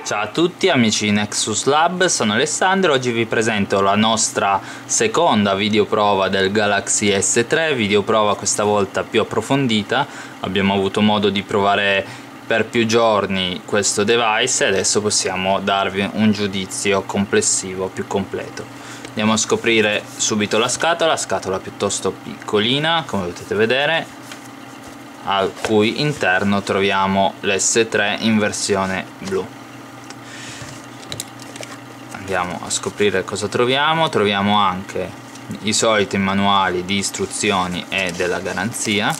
Ciao a tutti amici di Nexus Lab, sono Alessandro. Oggi vi presento la nostra seconda videoprova del Galaxy S3, videoprova questa volta più approfondita. Abbiamo avuto modo di provare per più giorni questo device e adesso possiamo darvi un giudizio complessivo più completo. Andiamo a scoprire subito la scatola piuttosto piccolina, come potete vedere, al cui interno troviamo l'S3 in versione blu. Andiamo a scoprire cosa troviamo. Troviamo anche i soliti manuali di istruzioni e della garanzia.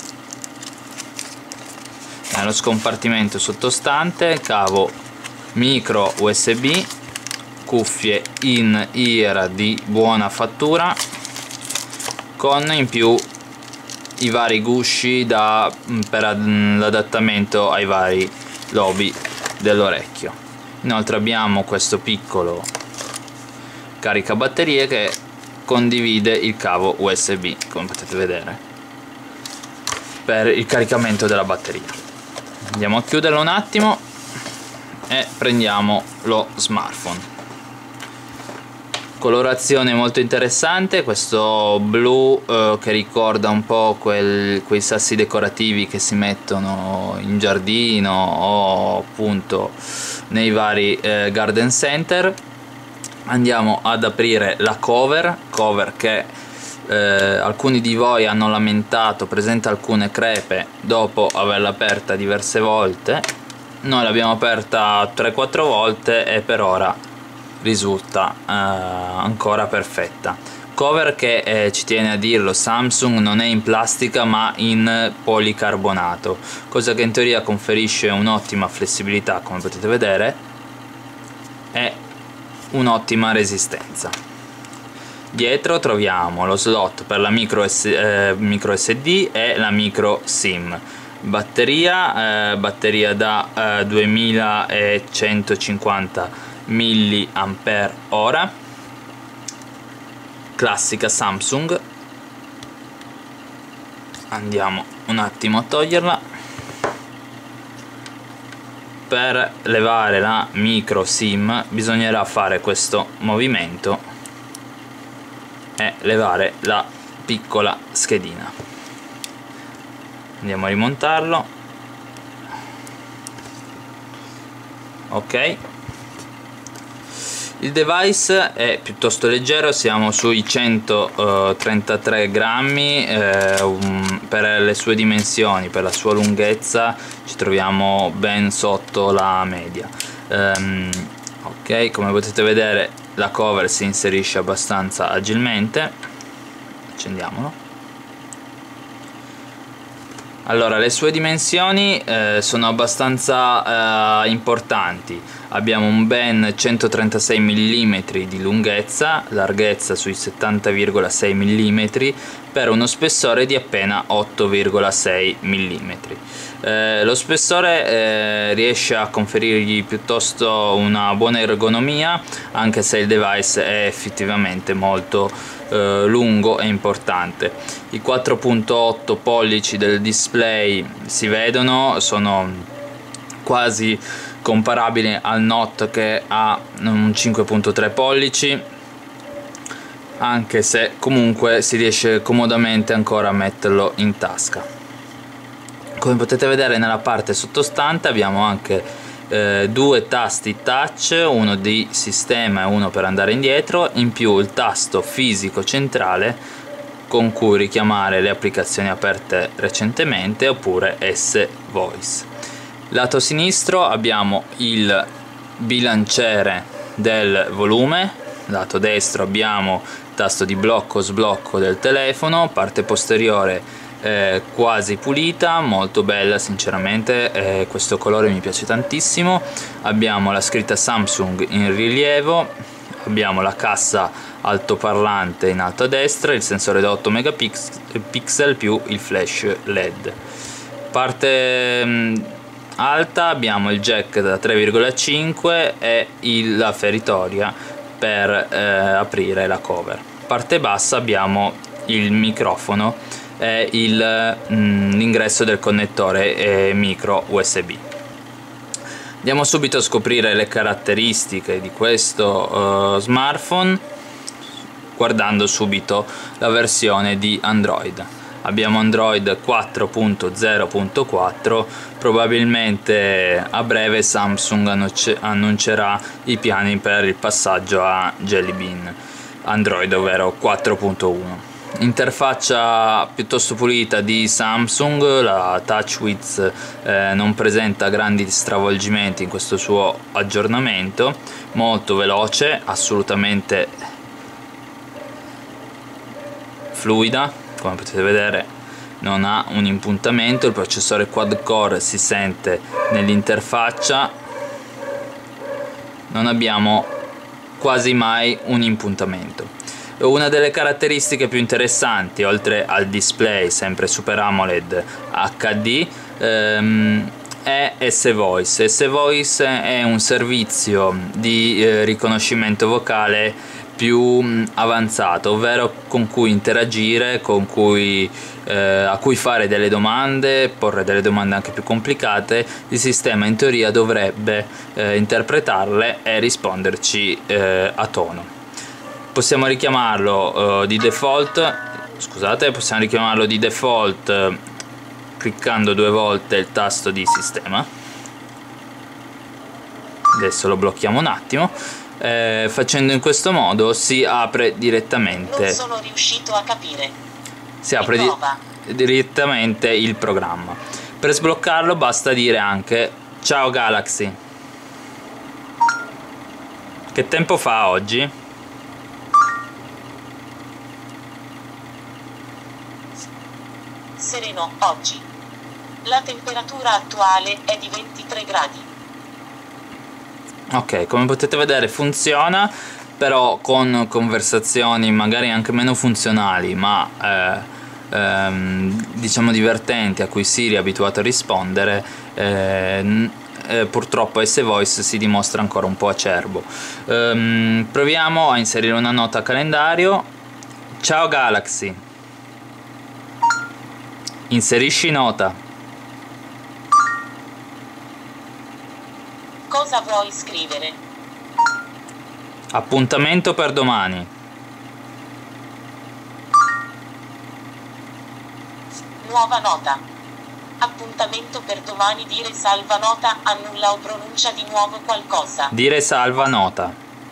Nello scompartimento sottostante cavo micro USB, cuffie in ear di buona fattura, con in più i vari gusci per l'adattamento ai vari lobi dell'orecchio. Inoltre abbiamo questo piccolo caricabatterie che condivide il cavo USB, come potete vedere, per il caricamento della batteria. Andiamo a chiuderlo un attimo e prendiamo lo smartphone. Colorazione molto interessante, questo blu che ricorda un po' quei sassi decorativi che si mettono in giardino o appunto nei vari garden center. Andiamo ad aprire la cover che alcuni di voi hanno lamentato presenta alcune crepe dopo averla aperta diverse volte. Noi l'abbiamo aperta 3-4 volte e per ora risulta ancora perfetta. Cover che ci tiene a dirlo, Samsung non è in plastica ma in policarbonato, cosa che in teoria conferisce un'ottima flessibilità, come potete vedere, e un'ottima resistenza. Dietro troviamo lo slot per la micro SD e la micro SIM. Batteria da 2150 mAh, classica Samsung. Andiamo un attimo a toglierla. Per levare la micro SIM bisognerà fare questo movimento e levare la piccola schedina. Andiamo a rimontarlo. Ok, il device è piuttosto leggero, siamo sui 133 grammi, per le sue dimensioni, per la sua lunghezza ci troviamo ben sotto la media. Ok, come potete vedere la cover si inserisce abbastanza agilmente. Accendiamolo. Allora, le sue dimensioni sono abbastanza importanti. Abbiamo un ben 136 mm di lunghezza, larghezza sui 70,6 mm, per uno spessore di appena 8,6 mm. Lo spessore riesce a conferirgli piuttosto una buona ergonomia, anche se il device è effettivamente molto lungo e importante. I 4.8 pollici del display si vedono, sono quasi comparabili al Note che ha un 5.3 pollici, anche se comunque si riesce comodamente ancora a metterlo in tasca. Come potete vedere nella parte sottostante abbiamo anche due tasti touch, uno di sistema e uno per andare indietro, in più il tasto fisico centrale con cui richiamare le applicazioni aperte recentemente oppure S-Voice. Lato sinistro abbiamo il bilanciere del volume, lato destro abbiamo il tasto di blocco sblocco del telefono, parte posteriore quasi pulita, molto bella sinceramente, questo colore mi piace tantissimo. Abbiamo la scritta Samsung in rilievo, abbiamo la cassa altoparlante in alto a destra, il sensore da 8 megapixel più il flash LED. Parte alta abbiamo il jack da 3,5 e la feritoria per aprire la cover. Parte bassa abbiamo il microfono e l'ingresso del connettore micro USB. Andiamo subito a scoprire le caratteristiche di questo smartphone guardando subito la versione di Android. Abbiamo Android 4.0.4, probabilmente a breve Samsung annuncerà i piani per il passaggio a Jelly Bean Android, ovvero 4.1. Interfaccia piuttosto pulita di Samsung, la TouchWiz non presenta grandi stravolgimenti in questo suo aggiornamento, molto veloce, assolutamente fluida. Come potete vedere non ha un impuntamento, il processore quad core si sente nell'interfaccia, non abbiamo quasi mai un impuntamento. Una delle caratteristiche più interessanti, oltre al display sempre Super AMOLED HD, è S-Voice. S-Voice è un servizio di riconoscimento vocale più avanzato, ovvero con cui interagire, a cui fare delle domande, porre delle domande anche più complicate. Il sistema in teoria dovrebbe interpretarle e risponderci a tono. Possiamo richiamarlo di default, cliccando 2 volte il tasto di sistema. Adesso lo blocchiamo un attimo. Facendo in questo modo si apre direttamente. Non sono riuscito a capire. Si apre direttamente il programma. Per sbloccarlo basta dire anche ciao Galaxy. Che tempo fa oggi? Sereno oggi. La temperatura attuale è di 23 gradi. Ok, come potete vedere funziona, però con conversazioni magari anche meno funzionali, ma diciamo divertenti, a cui Siri è abituato a rispondere. Purtroppo S-Voice si dimostra ancora un po' acerbo. Proviamo a inserire una nota a calendario. Ciao Galaxy, inserisci nota. Cosa vuoi scrivere? Appuntamento per domani. Nuova nota. Appuntamento per domani. Dire salva nota, annulla o pronuncia di nuovo qualcosa. Dire salva nota.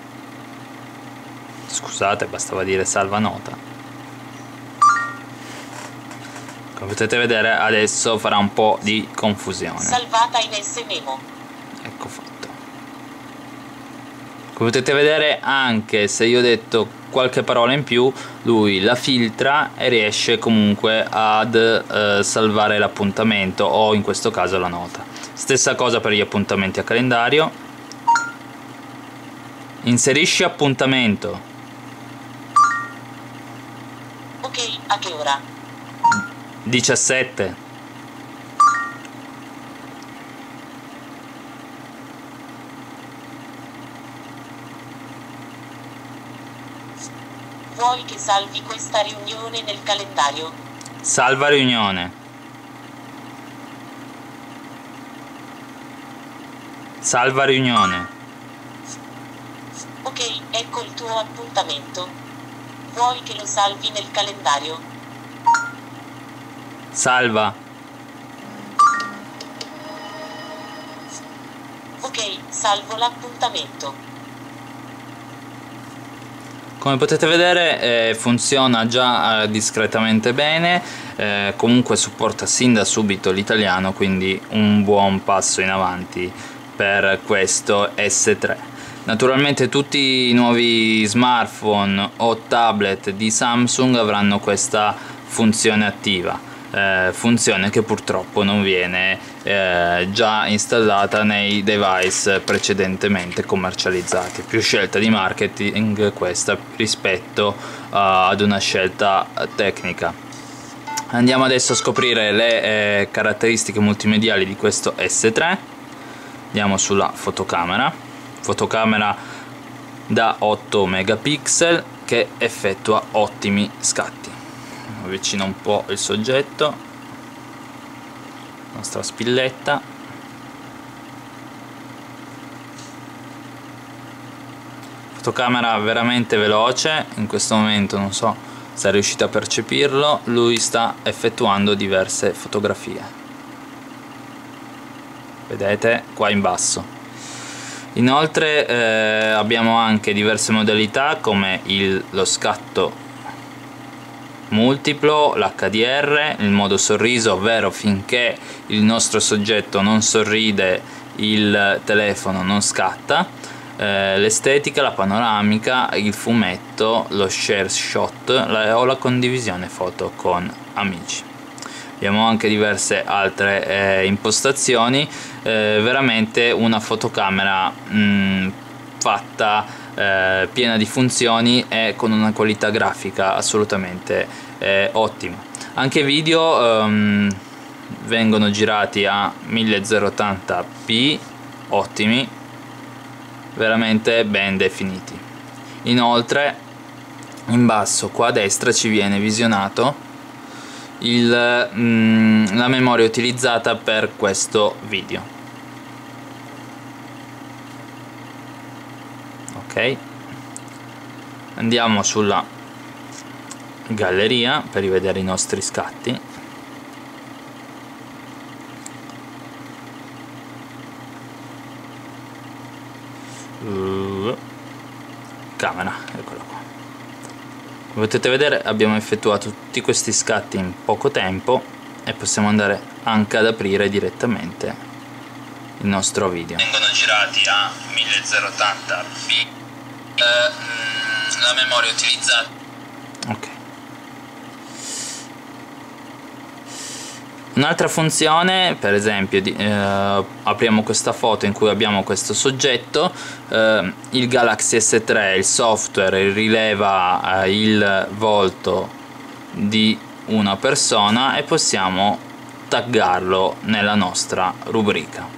Scusate, bastava dire salva nota. Come potete vedere adesso farà un po' di confusione. Salvata in S-Memo. Ecco fatto. Come potete vedere, anche se io ho detto qualche parola in più, lui la filtra e riesce comunque ad salvare l'appuntamento, o in questo caso la nota. Stessa cosa per gli appuntamenti a calendario. Inserisci appuntamento. Ok, a che ora? 17. Vuoi che salvi questa riunione nel calendario? Salva riunione. Salva riunione. Ok, ecco il tuo appuntamento. Vuoi che lo salvi nel calendario? Salva. Ok, salvo l'appuntamento. Come potete vedere funziona già discretamente bene, comunque supporta sin da subito l'italiano, quindi un buon passo in avanti per questo S3. Naturalmente tutti i nuovi smartphone o tablet di Samsung avranno questa funzione attiva. Funzione che purtroppo non viene già installata nei device precedentemente commercializzati. Più scelta di marketing questa rispetto ad una scelta tecnica. Andiamo adesso a scoprire le caratteristiche multimediali di questo S3. Andiamo sulla fotocamera da 8 megapixel che effettua ottimi scatti. Avvicino un po' il soggetto, la nostra spilletta. fotocamera veramente veloce. In questo momento non so se è riuscito a percepirlo, lui sta effettuando diverse fotografie, vedete qua in basso. Inoltre abbiamo anche diverse modalità come lo scatto multiplo, l'HDR, il modo sorriso, ovvero finché il nostro soggetto non sorride il telefono non scatta, l'estetica, la panoramica, il fumetto, lo share shot o la condivisione foto con amici. Abbiamo anche diverse altre impostazioni, veramente una fotocamera fatta piena di funzioni e con una qualità grafica assolutamente ottima. Anche video vengono girati a 1080p, ottimi, veramente ben definiti. Inoltre in basso qua a destra ci viene visionato la memoria utilizzata per questo video. Ok, andiamo sulla galleria per rivedere i nostri scatti. Camera, eccola qua. Come potete vedere abbiamo effettuato tutti questi scatti in poco tempo e possiamo andare anche ad aprire direttamente il nostro video. Vengono girati a 1080p, la memoria utilizzata. Ok. Un'altra funzione, per esempio, apriamo questa foto in cui abbiamo questo soggetto, il Galaxy S3, il software rileva il volto di una persona e possiamo taggarlo nella nostra rubrica.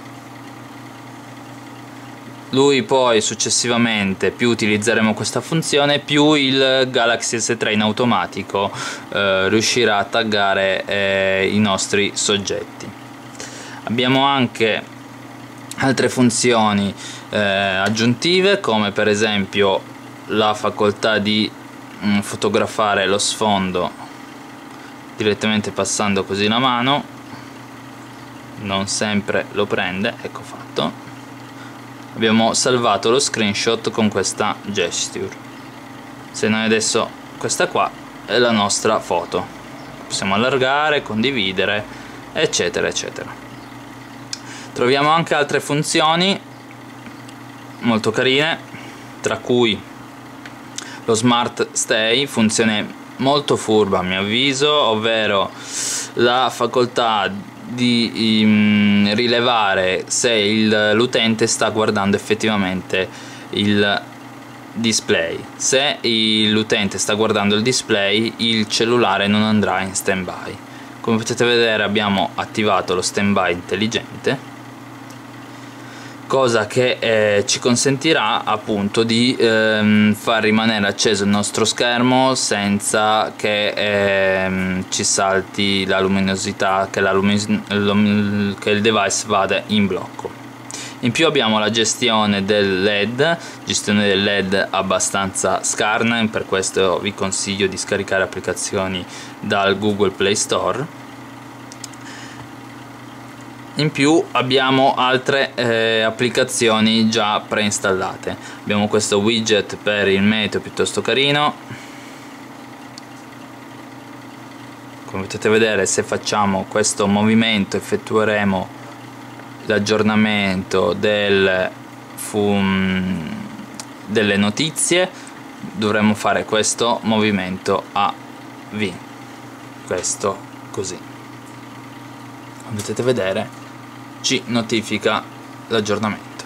Lui poi successivamente, più utilizzeremo questa funzione, più il Galaxy S3 in automatico riuscirà a taggare i nostri soggetti. Abbiamo anche altre funzioni aggiuntive, come per esempio la facoltà di fotografare lo sfondo direttamente passando così la mano. Non sempre lo prende, ecco fatto. Abbiamo salvato lo screenshot con questa gesture. Se noi adesso, questa qua è la nostra foto, possiamo allargare, condividere, eccetera eccetera. Troviamo anche altre funzioni molto carine, tra cui lo Smart Stay, funzione molto furba a mio avviso, ovvero la facoltà di rilevare se l'utente sta guardando effettivamente il display. Se l'utente sta guardando il display, il cellulare non andrà in standby. Come potete vedere abbiamo attivato lo standby intelligente, cosa che ci consentirà appunto di far rimanere acceso il nostro schermo senza che ci salti la luminosità, che il device vada in blocco. In più abbiamo la gestione del LED abbastanza scarna, per questo vi consiglio di scaricare applicazioni dal Google Play Store. In più abbiamo altre applicazioni già preinstallate. Abbiamo questo widget per il meteo piuttosto carino. Come potete vedere, se facciamo questo movimento effettueremo l'aggiornamento delle notizie. Dovremmo fare questo movimento a V, questo così. Come potete vedere ci notifica l'aggiornamento.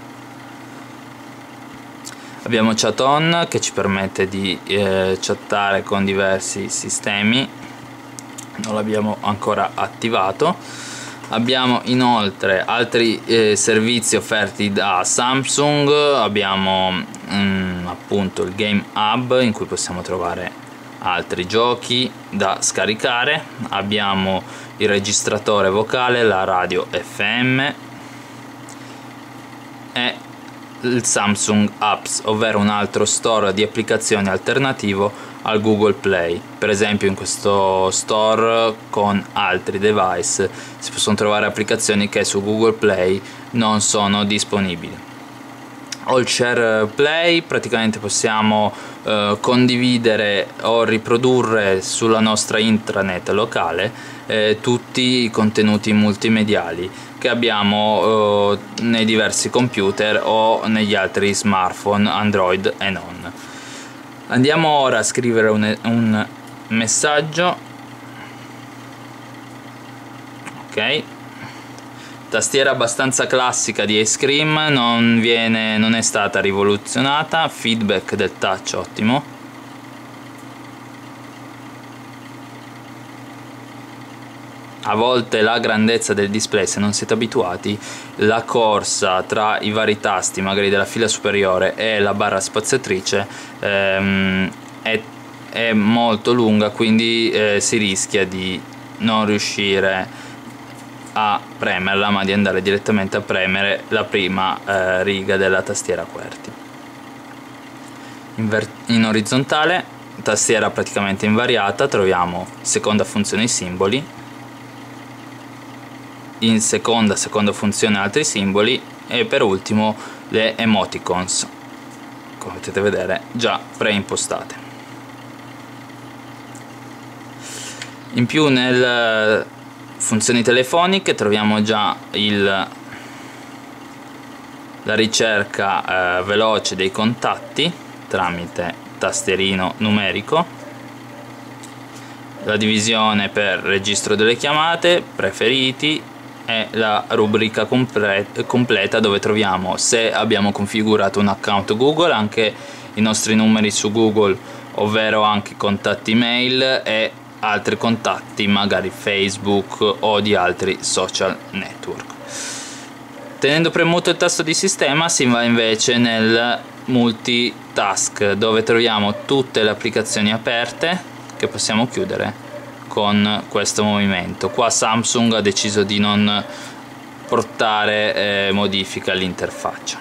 Abbiamo Chat On che ci permette di chattare con diversi sistemi, non l'abbiamo ancora attivato. Abbiamo inoltre altri servizi offerti da Samsung. Abbiamo appunto il Game Hub in cui possiamo trovare altri giochi da scaricare. Abbiamo il registratore vocale, la radio FM e il Samsung Apps, ovvero un altro store di applicazioni alternativo al Google Play. Per esempio in questo store con altri device si possono trovare applicazioni che su Google Play non sono disponibili. All Share Play, praticamente possiamo condividere o riprodurre sulla nostra intranet locale tutti i contenuti multimediali che abbiamo nei diversi computer o negli altri smartphone Android e non. Andiamo ora a scrivere un messaggio. Ok, tastiera abbastanza classica di Ice Cream, non è stata rivoluzionata. Feedback del touch ottimo. A volte la grandezza del display, se non siete abituati, la corsa tra i vari tasti magari della fila superiore e la barra spaziatrice è molto lunga, quindi si rischia di non riuscire a premerla, ma di andare direttamente a premere la prima riga della tastiera QWERTY. In orizzontale, tastiera praticamente invariata, troviamo seconda funzione i simboli, in seconda funzione altri simboli e per ultimo le emoticons, come potete vedere già preimpostate. In più nelle funzioni telefoniche troviamo già la ricerca veloce dei contatti tramite tastierino numerico, la divisione per registro delle chiamate, preferiti e la rubrica completa, dove troviamo, se abbiamo configurato un account Google, anche i nostri numeri su Google, ovvero anche contatti mail e altri contatti magari Facebook o di altri social network. Tenendo premuto il tasto di sistema si va invece nel multitask, dove troviamo tutte le applicazioni aperte che possiamo chiudere con questo movimento. Qua Samsung ha deciso di non portare modifiche all'interfaccia.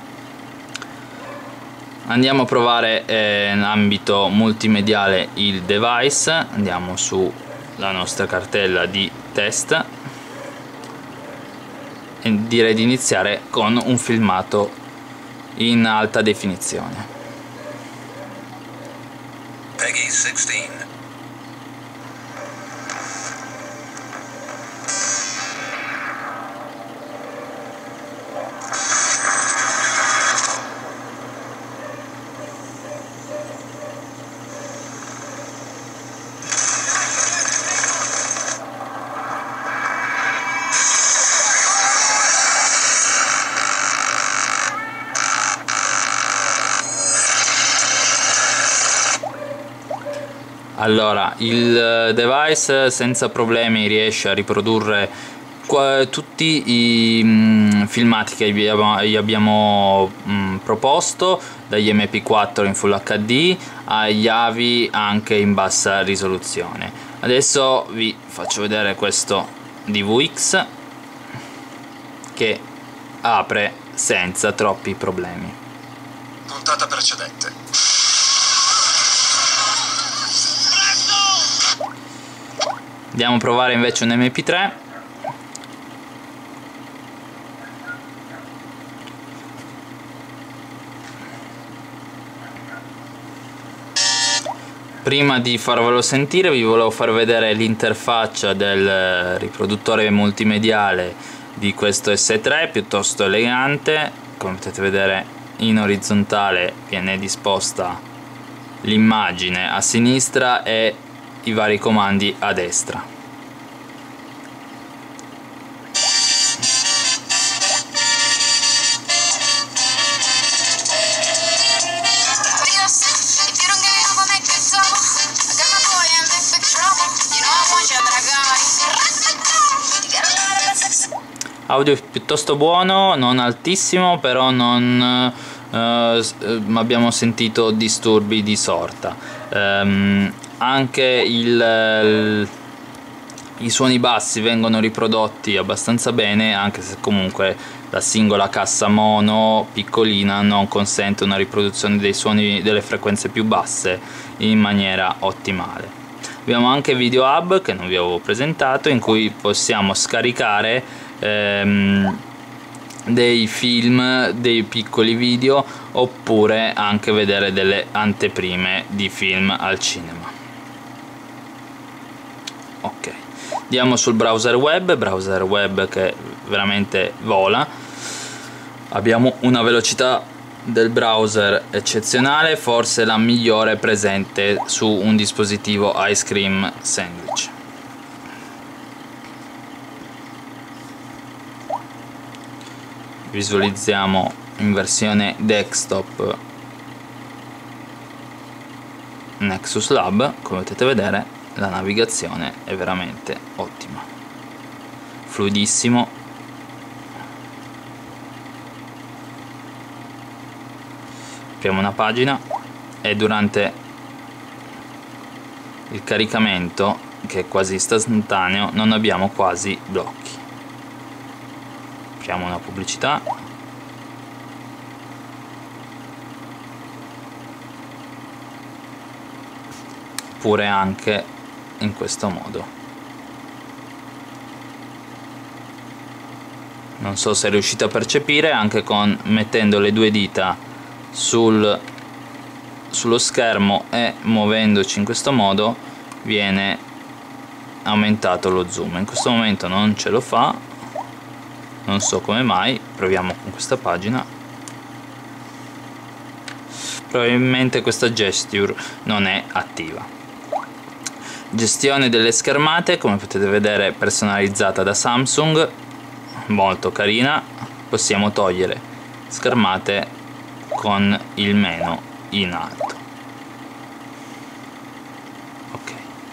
Andiamo a provare in ambito multimediale il device. Andiamo sulla nostra cartella di test e direi di iniziare con un filmato in alta definizione. Peggy 16. Allora, il device senza problemi riesce a riprodurre tutti i filmati che gli abbiamo proposto, dagli MP4 in Full HD agli AVI anche in bassa risoluzione. Adesso vi faccio vedere questo DVX che apre senza troppi problemi. Puntata precedente. Andiamo a provare invece un MP3. Prima di farvelo sentire vi volevo far vedere l'interfaccia del riproduttore multimediale di questo S3, piuttosto elegante. Come potete vedere, in orizzontale viene disposta l'immagine a sinistra e i vari comandi a destra. Audio piuttosto buono, non altissimo, però non abbiamo sentito disturbi di sorta. Anche i suoni bassi vengono riprodotti abbastanza bene, anche se comunque la singola cassa mono piccolina non consente una riproduzione dei suoni delle frequenze più basse in maniera ottimale. Abbiamo anche Video Hub, che non vi avevo presentato, in cui possiamo scaricare dei film, dei piccoli video, oppure anche vedere delle anteprime di film al cinema. Ok, andiamo sul browser web che veramente vola. Abbiamo una velocità del browser eccezionale, forse la migliore presente su un dispositivo Ice Cream Sandwich. Visualizziamo in versione desktop Nexus Lab. Come potete vedere, la navigazione è veramente ottima, fluidissimo. Apriamo una pagina e durante il caricamento, che è quasi istantaneo, non abbiamo quasi blocchi. Apriamo una pubblicità. Oppure anche in questo modo. Non so se riuscite a percepire, anche mettendo le due dita sullo schermo e muovendoci in questo modo viene aumentato lo zoom. In questo momento non ce lo fa, non so come mai. Proviamo con questa pagina. Probabilmente questa gesture non è attiva. Gestione delle schermate, come potete vedere, personalizzata da Samsung, molto carina. Possiamo togliere schermate con il menu in alto. Ok.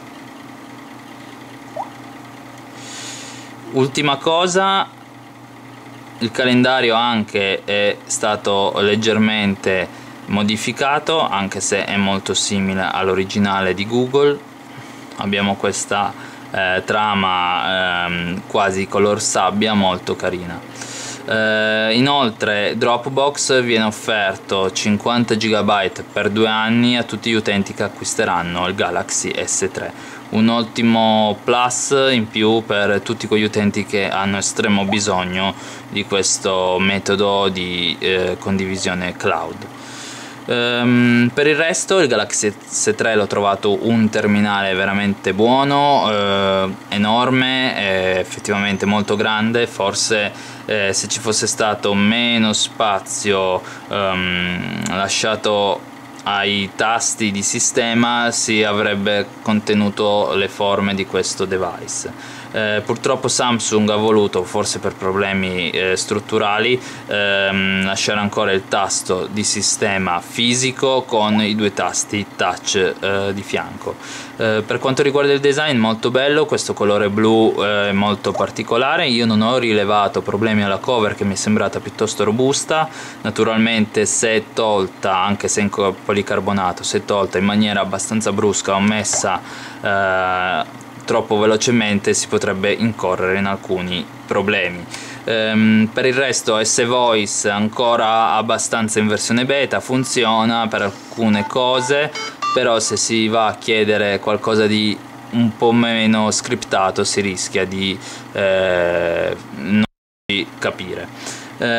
Ultima cosa, il calendario anche è stato leggermente modificato, anche se è molto simile all'originale di Google. Abbiamo questa trama quasi color sabbia, molto carina. Inoltre Dropbox viene offerto 50 GB per 2 anni a tutti gli utenti che acquisteranno il Galaxy S3, un ottimo plus in più per tutti quegli utenti che hanno estremo bisogno di questo metodo di condivisione cloud. Per il resto il Galaxy S3 l'ho trovato un terminale veramente buono, enorme, effettivamente molto grande. Forse se ci fosse stato meno spazio lasciato ai tasti di sistema si avrebbe contenuto le forme di questo device. Purtroppo Samsung ha voluto, forse per problemi strutturali, lasciare ancora il tasto di sistema fisico con i due tasti touch di fianco. Per quanto riguarda il design, molto bello, questo colore blu è molto particolare. Io non ho rilevato problemi alla cover, che mi è sembrata piuttosto robusta. Naturalmente, se tolta, anche se in policarbonato, se tolta in maniera abbastanza brusca o messa troppo velocemente, si potrebbe incorrere in alcuni problemi. Per il resto S-Voice ancora abbastanza in versione beta, funziona per alcune cose, però se si va a chiedere qualcosa di un po' meno scriptato si rischia di non capire.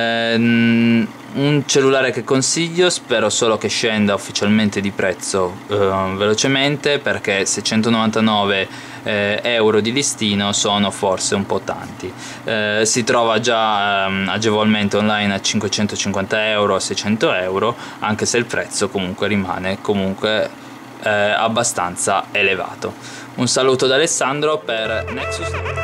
Un cellulare che consiglio, spero solo che scenda ufficialmente di prezzo velocemente, perché 699 euro di listino sono forse un po' tanti. Si trova già agevolmente online a 550 euro, a 600 euro, anche se il prezzo comunque rimane abbastanza elevato. Un saluto da Alessandro per Nexus.